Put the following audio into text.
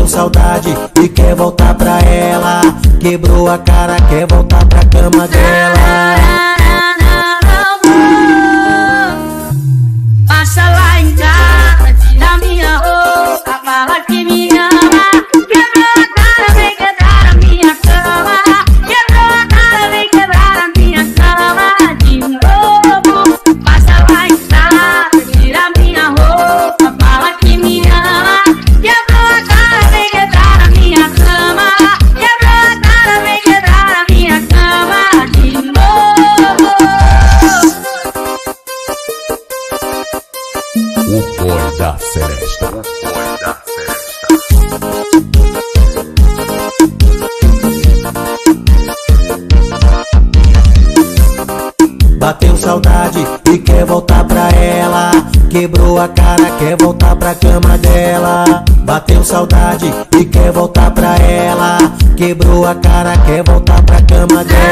saudade e quer voltar pra ela. Quebrou a cara, quer voltar pra cama dela. Passa lá em casa, tira minha roupa, fala que me ama. Quebrou a cara, vem quebrar a minha cama. Quebrou a cara, vem quebrar a minha cama de novo. Passa lá em casa, tira minha roupa, fala que me ama. Quebrou a cara, vem quebrar a minha cama. Quebrou a cara, vem quebrar a minha cama de novo. O boy da Seresta. Bateu saudade e quer voltar pra ela. Quebrou a cara, quer voltar pra cama dela. Bateu saudade e quer voltar pra ela. Quebrou a cara, quer voltar pra cama dela.